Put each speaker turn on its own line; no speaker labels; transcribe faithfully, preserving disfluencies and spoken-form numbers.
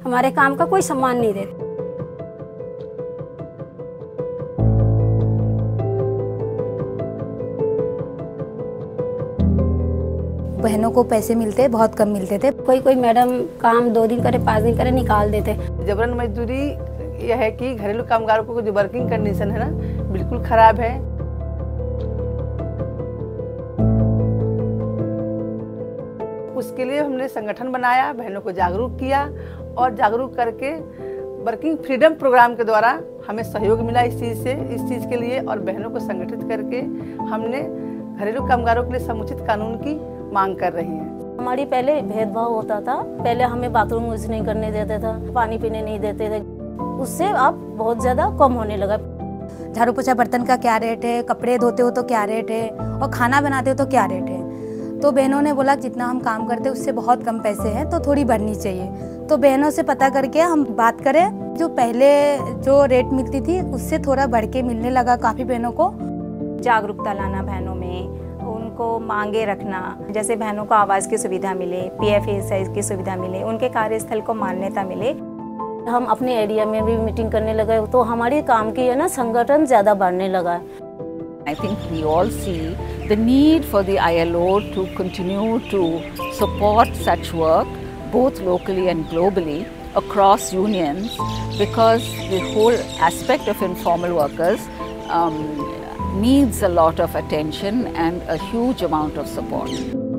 हमारे काम का कोई सम्मान नहीं देते।
बहनों को पैसे मिलते बहुत कम मिलते थे।
कोई कोई मैडम काम दो दिन करे पाँच दिन करे निकाल देते।
जबरन मजदूरी यह है कि घरेलू कामगारों को जो वर्किंग कंडीशन है ना बिल्कुल खराब है। उसके लिए हमने संगठन बनाया, बहनों को जागरूक किया और जागरूक करके वर्किंग फ्रीडम प्रोग्राम के द्वारा हमें सहयोग मिला इस चीज़ से इस चीज़ के लिए, और बहनों को संगठित करके हमने घरेलू कामगारों के लिए समुचित कानून की मांग कर रही हैं।
हमारी पहले भेदभाव होता था, पहले हमें बाथरूम यूज नहीं करने देते था, पानी पीने नहीं देते थे, उससे अब बहुत ज़्यादा कम होने लगा।
झाड़ू पोछा बर्तन का क्या रेट है, कपड़े धोते हो तो क्या रेट है, और खाना बनाते हो तो क्या रेट है। तो बहनों ने बोला जितना हम काम करते हैं उससे बहुत कम पैसे हैं तो थोड़ी बढ़नी चाहिए। तो बहनों से पता करके हम बात करें, जो पहले जो रेट मिलती थी उससे थोड़ा बढ़ के मिलने लगा काफ़ी बहनों को।
जागरूकता लाना बहनों में, उनको मांगे रखना, जैसे बहनों को आवाज़ की सुविधा मिले, पीएफएसआई की सुविधा मिले, उनके कार्यस्थल को मान्यता मिले।
हम अपने एरिया में भी मीटिंग करने लगे तो हमारी काम की है ना संगठन ज़्यादा बढ़ने लगा।
I think we all see the need for the I L O to continue to support such work both locally and globally across unions, because the whole aspect of informal workers um, needs a lot of attention and a huge amount of support.